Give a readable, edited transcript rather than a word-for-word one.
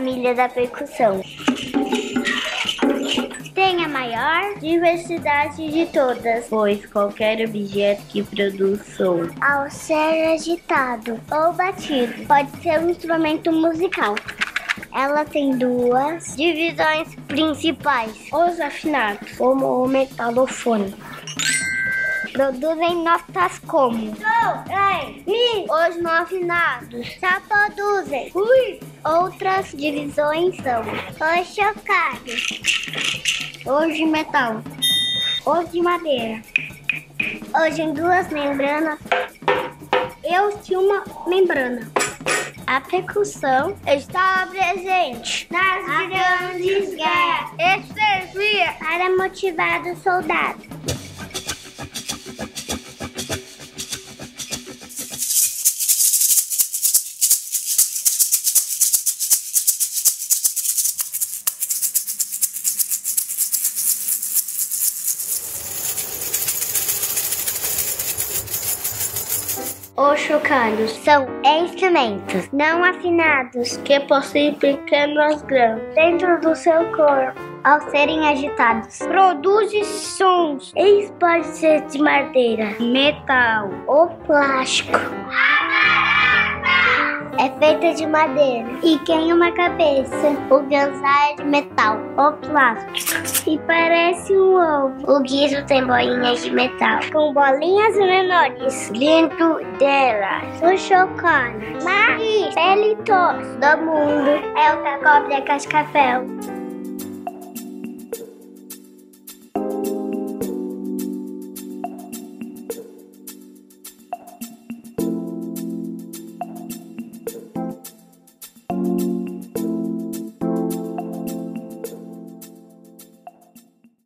família da percussão. Tem a maior diversidade de todas, pois qualquer objeto que produz som, ao ser agitado ou batido, pode ser um instrumento musical. Ela tem duas divisões principais: os afinados, como o metalofone, produzem notas como Sol, Ré, Mi. Os não afinados só produzem Outras divisões são os chocados, os de metal, os de madeira, os em duas membranas e os de uma membrana. A percussão está presente nas grandes guerras e servia para motivar os soldados. Os chocalhos são instrumentos não afinados que possuem pequenos grãos dentro do seu corpo. Ao serem agitados, produzem sons. Eles podem ser de madeira, metal ou plástico. É feita de madeira e tem uma cabeça. O ganzá é de metal ou plástico e parece um ovo. O guizo tem bolinhas de metal com bolinhas menores dentro delas. O chocalho mais pelitoso do mundo é o que cobre a cascavel.